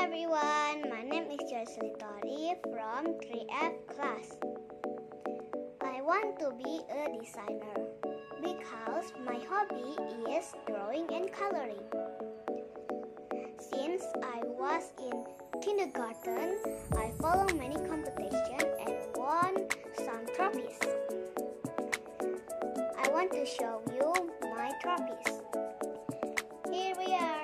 everyone, my name is Jocelyn Tori from 3F class. I want to be a designer because my hobby is drawing and coloring. Since I was in kindergarten, I followed many competitions and won some trophies. I want to show you my trophies. Here we are.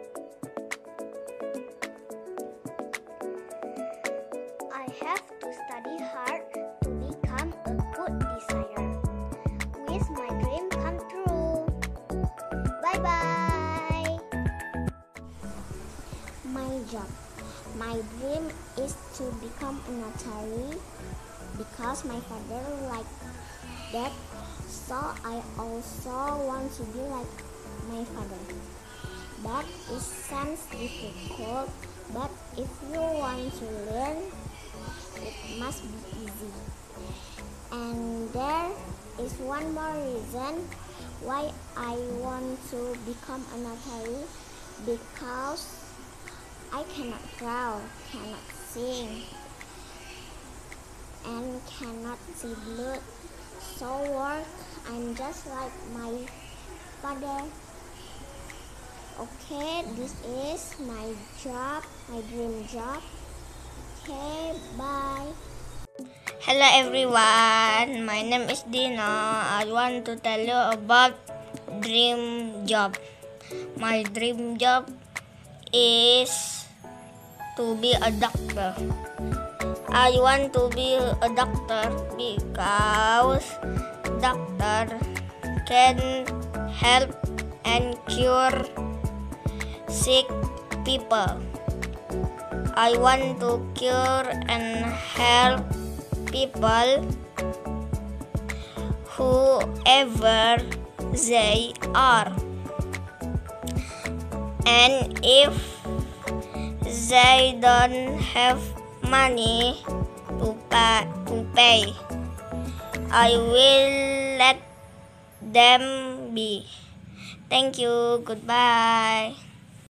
I have to study hard to become a good designer. Wish my dream come true. Bye bye. My job. My dream is to become a notary because my father liked that, so I also want to be like my father. That is sounds difficult, but if you want to learn, it must be easy. And there is one more reason why I want to become a notary, because I cannot draw, cannot sing, and cannot see blood. So I'm just like my father. Okay, this is my job, my dream job. Okay, bye. Hello everyone, my name is Dina. I want to tell you about dream job. My dream job is to be a doctor. I want to be a doctor because doctor can help and cure sick people. I want to cure and help people whoever they are. And if they don't have money to pay, I will let them be. Thank you. Goodbye.